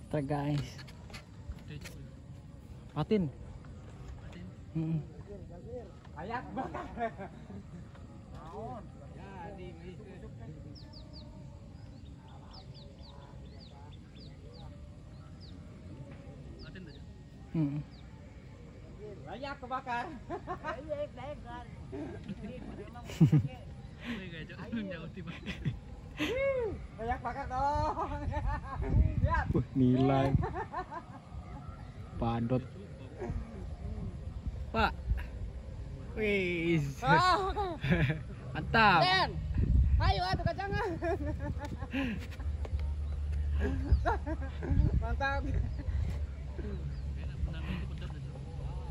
Trek guys. Patin. Ayak bakar. Ayak kebakar. Ayak bakar dong. Lihat. Nilai. Padot. Pak. Wis. Mantap. Den. Ayo atuh kacangan. Mantap.